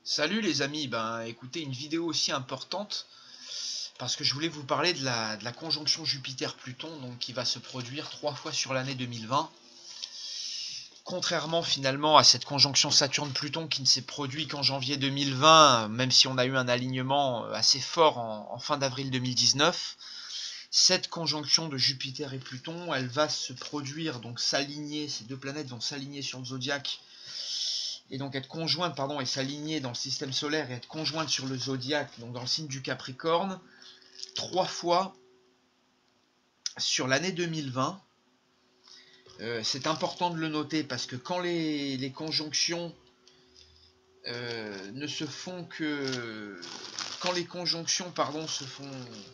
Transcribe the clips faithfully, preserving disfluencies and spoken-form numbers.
Salut les amis, ben écoutez, une vidéo aussi importante parce que je voulais vous parler de la, de la conjonction Jupiter-Pluton, donc qui va se produire trois fois sur l'année deux mille vingt. Contrairement finalement à cette conjonction Saturne-Pluton qui ne s'est produite qu'en janvier deux mille vingt, même si on a eu un alignement assez fort en, en fin d'avril deux mille dix-neuf, cette conjonction de Jupiter et Pluton, elle va se produire, donc s'aligner, ces deux planètes vont s'aligner sur le zodiaque et donc être conjointe, pardon, et s'aligner dans le système solaire et être conjointe sur le zodiaque, donc dans le signe du Capricorne, trois fois sur l'année deux mille vingt. Euh, c'est important de le noter parce que quand les, les conjonctions euh, ne se font que... Quand les conjonctions, pardon, se font...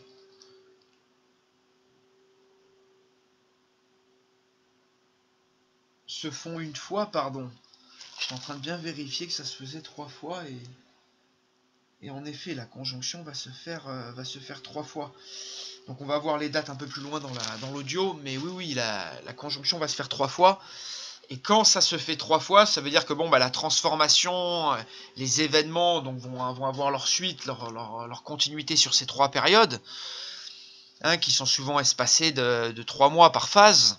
se font une fois, pardon. Je suis en train de bien vérifier que ça se faisait trois fois et... Et en effet, la conjonction va se faire, euh, va se faire trois fois. Donc on va voir les dates un peu plus loin dans la, dans l'audio, mais oui, oui, la, la conjonction va se faire trois fois. Et quand ça se fait trois fois, ça veut dire que bon, bah, la transformation, les événements donc, vont, vont avoir leur suite, leur, leur, leur continuité sur ces trois périodes, hein, qui sont souvent espacées de, de trois mois par phase,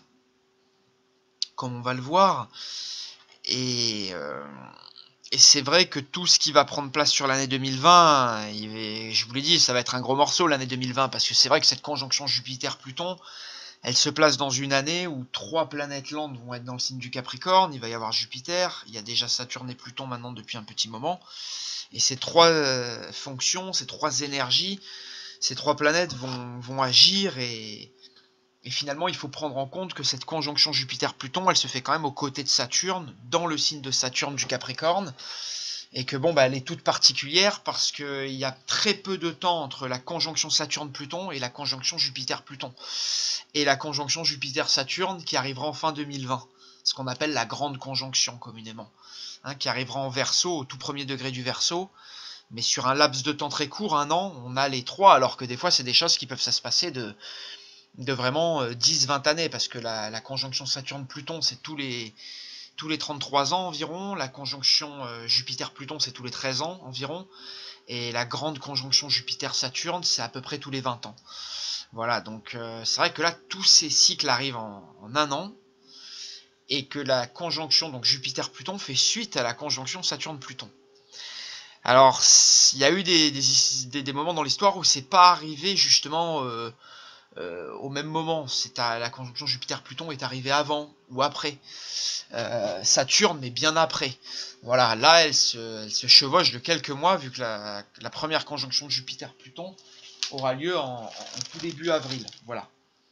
comme on va le voir. Et... Euh, Et c'est vrai que tout ce qui va prendre place sur l'année deux mille vingt, il, je vous l'ai dit, ça va être un gros morceau l'année deux mille vingt, parce que c'est vrai que cette conjonction Jupiter-Pluton, elle se place dans une année où trois planètes lentes vont être dans le signe du Capricorne. Il va y avoir Jupiter, il y a déjà Saturne et Pluton maintenant depuis un petit moment. Et ces trois euh, fonctions, ces trois énergies, ces trois planètes vont, vont agir et... Et finalement, il faut prendre en compte que cette conjonction Jupiter-Pluton, elle se fait quand même aux côtés de Saturne, dans le signe de Saturne du Capricorne, et que bon, bah, elle est toute particulière parce qu'il y a très peu de temps entre la conjonction Saturne-Pluton et la conjonction Jupiter-Pluton. Et la conjonction Jupiter-Saturne qui arrivera en fin deux mille vingt, ce qu'on appelle la grande conjonction communément, hein, qui arrivera en Verseau, au tout premier degré du Verseau, mais sur un laps de temps très court, un an, on a les trois, alors que des fois, c'est des choses qui peuvent ça se passer de... de vraiment dix vingt années, parce que la, la conjonction Saturne-Pluton, c'est tous les, tous les trente-trois ans environ, la conjonction euh, Jupiter-Pluton, c'est tous les treize ans environ, et la grande conjonction Jupiter-Saturne, c'est à peu près tous les vingt ans. Voilà, donc euh, c'est vrai que là, tous ces cycles arrivent en, en un an, et que la conjonction donc Jupiter-Pluton fait suite à la conjonction Saturne-Pluton. Alors, il y a eu des, des, des, des moments dans l'histoire où c'est pas arrivé justement... Euh, Euh, au même moment, c'est à la conjonction Jupiter-Pluton est arrivée avant ou après. Euh, Saturne, mais bien après. Voilà, là, elle se, elle se chevauche de quelques mois, vu que la, la première conjonction Jupiter-Pluton aura lieu en, en tout début avril. Voilà.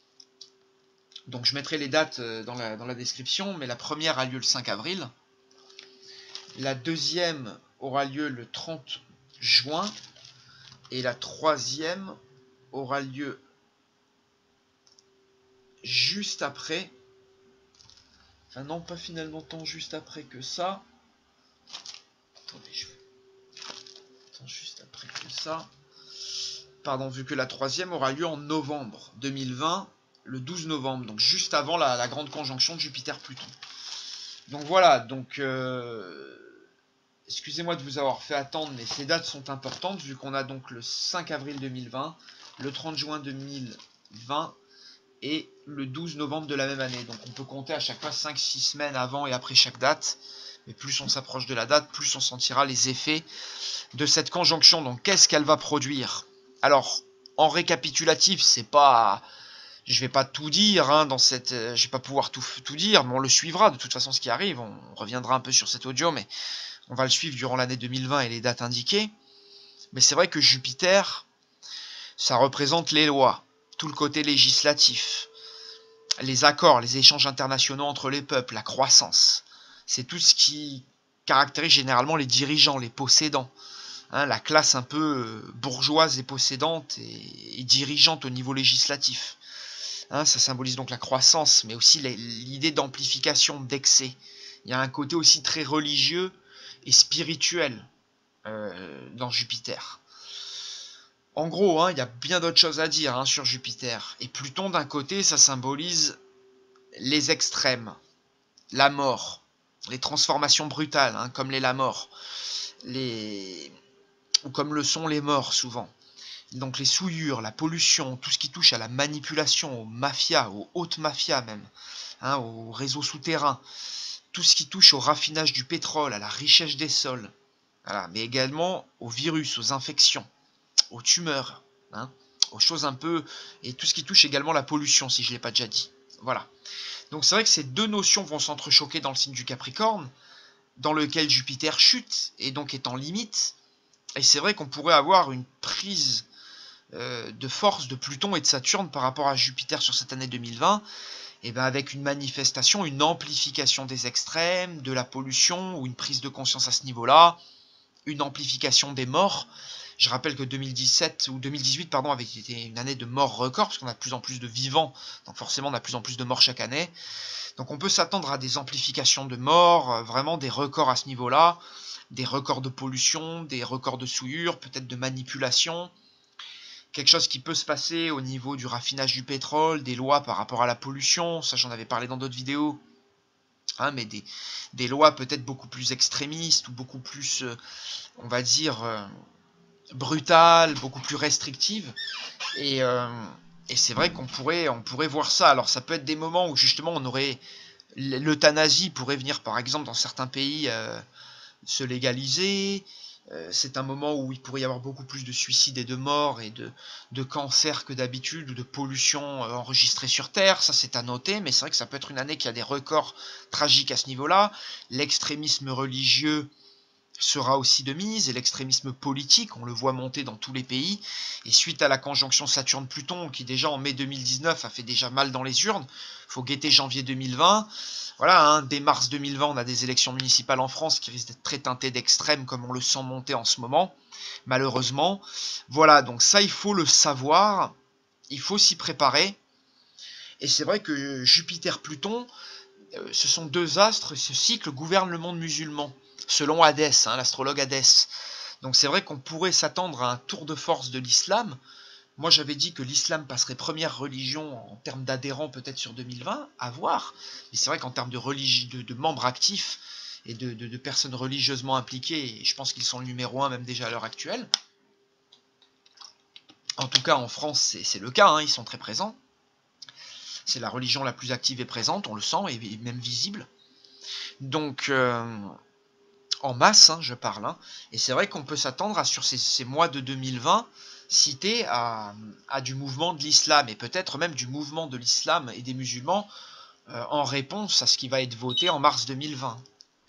Donc je mettrai les dates dans la, dans la description, mais la première a lieu le cinq avril. La deuxième aura lieu le trente juin. Et la troisième aura lieu juste après, enfin non, pas finalement tant juste après que ça. Attendez, je tant juste après que ça. Pardon, vu que la troisième aura lieu en novembre deux mille vingt, le douze novembre, donc juste avant la, la grande conjonction de Jupiter-Pluton. Donc voilà, donc euh, excusez-moi de vous avoir fait attendre, mais ces dates sont importantes, vu qu'on a donc le cinq avril deux mille vingt, le trente juin deux mille vingt, et le douze novembre de la même année. Donc on peut compter à chaque fois cinq six semaines avant et après chaque date. Mais plus on s'approche de la date, plus on sentira les effets de cette conjonction. Donc qu'est-ce qu'elle va produire? Alors, en récapitulatif, c'est pas... Je vais pas tout dire hein, dans cette... Je vais pas pouvoir tout, tout dire, mais on le suivra de toute façon ce qui arrive. On reviendra un peu sur cet audio, mais on va le suivre durant l'année deux mille vingt et les dates indiquées. Mais c'est vrai que Jupiter, ça représente les lois. Tout le côté législatif, les accords, les échanges internationaux entre les peuples, la croissance. C'est tout ce qui caractérise généralement les dirigeants, les possédants. Hein, la classe un peu bourgeoise et possédante et, et dirigeante au niveau législatif. Hein, ça symbolise donc la croissance, mais aussi l'idée d'amplification, d'excès. Il y a un côté aussi très religieux et spirituel euh, dans Jupiter. En gros, hein, il y a bien d'autres choses à dire hein, sur Jupiter. Et Pluton, d'un côté, ça symbolise les extrêmes, la mort, les transformations brutales, hein, comme l'est la mort. les... ou comme le sont les morts souvent. Donc les souillures, la pollution, tout ce qui touche à la manipulation, aux mafias, aux hautes mafias même, hein, aux réseaux souterrains, tout ce qui touche au raffinage du pétrole, à la richesse des sols, voilà, mais également aux virus, aux infections, aux tumeurs, hein, aux choses un peu, et tout ce qui touche également la pollution, si je ne l'ai pas déjà dit. Voilà. Donc c'est vrai que ces deux notions vont s'entrechoquer dans le signe du Capricorne, dans lequel Jupiter chute, et donc est en limite, et c'est vrai qu'on pourrait avoir une prise euh, de force de Pluton et de Saturne par rapport à Jupiter sur cette année deux mille vingt, et ben avec une manifestation, une amplification des extrêmes, de la pollution, ou une prise de conscience à ce niveau-là, une amplification des morts. Je rappelle que deux mille dix-sept ou deux mille dix-huit pardon, avait été une année de morts record, parce qu'on a de plus en plus de vivants, donc forcément on a de plus en plus de morts chaque année. Donc on peut s'attendre à des amplifications de morts, vraiment des records à ce niveau-là, des records de pollution, des records de souillure, peut-être de manipulation, quelque chose qui peut se passer au niveau du raffinage du pétrole, des lois par rapport à la pollution, ça j'en avais parlé dans d'autres vidéos, hein, mais des, des lois peut-être beaucoup plus extrémistes, ou beaucoup plus, euh, on va dire, euh, brutales, beaucoup plus restrictives, et, euh, et c'est vrai qu'on pourrait, on pourrait voir ça. Alors ça peut être des moments où justement on aurait, l'euthanasie pourrait venir par exemple dans certains pays euh, se légaliser. C'est un moment où il pourrait y avoir beaucoup plus de suicides et de morts et de, de cancers que d'habitude, ou de pollution enregistrée sur Terre, ça c'est à noter, mais c'est vrai que ça peut être une année qui a des records tragiques à ce niveau-là. L'extrémisme religieux sera aussi de mise, et l'extrémisme politique, on le voit monter dans tous les pays, et suite à la conjonction Saturne-Pluton, qui déjà en mai deux mille dix-neuf a fait déjà mal dans les urnes, il faut guetter janvier deux mille vingt, voilà, hein, dès mars deux mille vingt, on a des élections municipales en France qui risquent d'être très teintées d'extrême, comme on le sent monter en ce moment, malheureusement. Voilà, donc ça il faut le savoir, il faut s'y préparer, et c'est vrai que Jupiter-Pluton, euh, ce sont deux astres, ce cycle gouverne le monde musulman, selon Hadès, hein, l'astrologue Hadès. Donc c'est vrai qu'on pourrait s'attendre à un tour de force de l'islam. Moi j'avais dit que l'islam passerait première religion en termes d'adhérents peut-être sur deux mille vingt, à voir. Mais c'est vrai qu'en termes de, de, de membres actifs et de, de, de personnes religieusement impliquées, je pense qu'ils sont le numéro un même déjà à l'heure actuelle. En tout cas en France c'est le cas, hein, ils sont très présents. C'est la religion la plus active et présente, on le sent, et même visible. Donc... Euh, en masse, hein, je parle, hein. Et c'est vrai qu'on peut s'attendre à, sur ces, ces mois de deux mille vingt, citer à, à du mouvement de l'islam, et peut-être même du mouvement de l'islam et des musulmans, euh, en réponse à ce qui va être voté en mars deux mille vingt.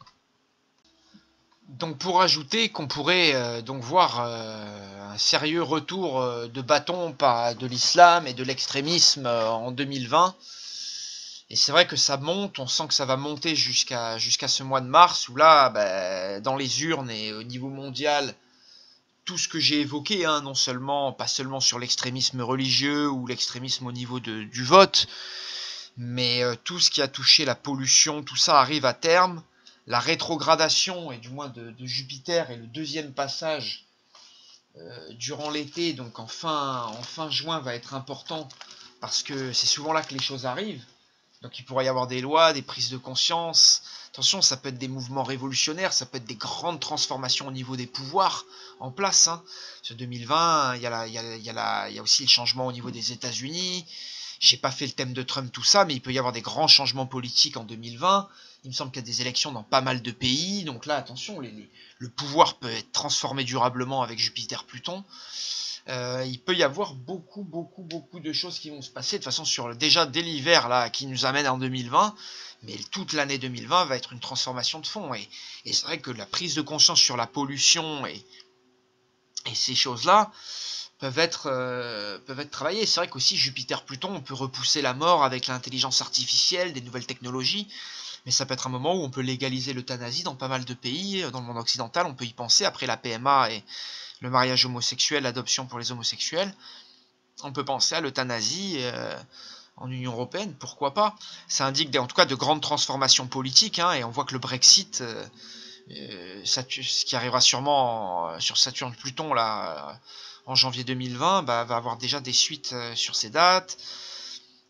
Donc pour ajouter qu'on pourrait euh, donc voir euh, un sérieux retour euh, de bâton par, de l'islam et de l'extrémisme euh, en deux mille vingt, et c'est vrai que ça monte, on sent que ça va monter jusqu'à jusqu'à ce mois de mars, où là, bah, dans les urnes et au niveau mondial, tout ce que j'ai évoqué, hein, non seulement, pas seulement sur l'extrémisme religieux ou l'extrémisme au niveau de, du vote, mais euh, tout ce qui a touché la pollution, tout ça arrive à terme. La rétrogradation, et du moins de, de Jupiter, et le deuxième passage euh, durant l'été, donc en fin, en fin juin, va être important, parce que c'est souvent là que les choses arrivent. Donc il pourrait y avoir des lois, des prises de conscience. Attention, ça peut être des mouvements révolutionnaires, ça peut être des grandes transformations au niveau des pouvoirs en place. Hein. Sur deux mille vingt, il y, a la, il, y a, il, y a la, il y a aussi le changement au niveau des États-Unis. J'ai pas fait le thème de Trump, tout ça, mais il peut y avoir des grands changements politiques en deux mille vingt. Il me semble qu'il y a des élections dans pas mal de pays. Donc là, attention, les, les, le pouvoir peut être transformé durablement avec Jupiter-Pluton. Euh, il peut y avoir beaucoup, beaucoup, beaucoup de choses qui vont se passer. De toute façon, sur, déjà dès l'hiver là, qui nous amène en deux mille vingt, mais toute l'année deux mille vingt va être une transformation de fond. Et, et c'est vrai que la prise de conscience sur la pollution et, et ces choses-là peuvent être, euh, peuvent être travaillées. C'est vrai qu'aussi Jupiter-Pluton, on peut repousser la mort avec l'intelligence artificielle, des nouvelles technologies. Mais ça peut être un moment où on peut légaliser l'euthanasie dans pas mal de pays. Dans le monde occidental, on peut y penser après la P M A et le mariage homosexuel, l'adoption pour les homosexuels. On peut penser à l'euthanasie euh, en Union Européenne, pourquoi pas. Ça indique en tout cas de grandes transformations politiques, hein, et on voit que le Brexit, euh, euh, ce qui arrivera sûrement en, sur Saturne-Pluton là, en janvier deux mille vingt, bah, va avoir déjà des suites euh, sur ces dates.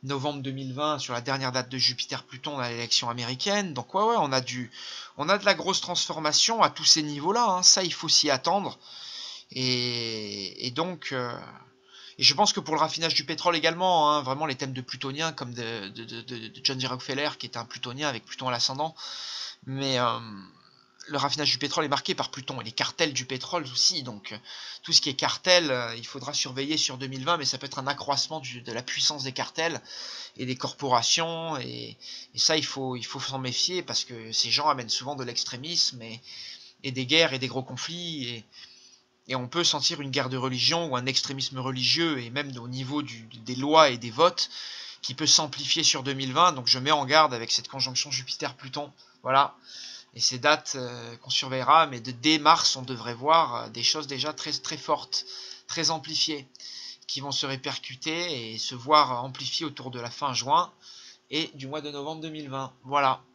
novembre deux mille vingt, sur la dernière date de Jupiter-Pluton à l'élection américaine. Donc ouais, ouais, on a du, on a de la grosse transformation à tous ces niveaux-là. Hein. Ça, il faut s'y attendre. Et, et donc, euh, et je pense que pour le raffinage du pétrole également, hein, vraiment les thèmes de plutonien, comme de, de, de, de John D. Rockefeller, qui est un plutonien avec Pluton à l'ascendant. Mais euh, le raffinage du pétrole est marqué par Pluton et les cartels du pétrole aussi. Donc, euh, tout ce qui est cartel, euh, il faudra surveiller sur deux mille vingt, mais ça peut être un accroissement du, de la puissance des cartels et des corporations. Et, et ça, il faut, il faut s'en méfier parce que ces gens amènent souvent de l'extrémisme et, et des guerres et des gros conflits. Et, et on peut sentir une guerre de religion ou un extrémisme religieux, et même au niveau du, des lois et des votes, qui peut s'amplifier sur deux mille vingt. Donc je mets en garde avec cette conjonction Jupiter-Pluton. Voilà. Et ces dates euh, qu'on surveillera, mais de dès mars, on devrait voir euh, des choses déjà très, très fortes, très amplifiées, qui vont se répercuter et se voir amplifiées autour de la fin juin et du mois de novembre deux mille vingt. Voilà.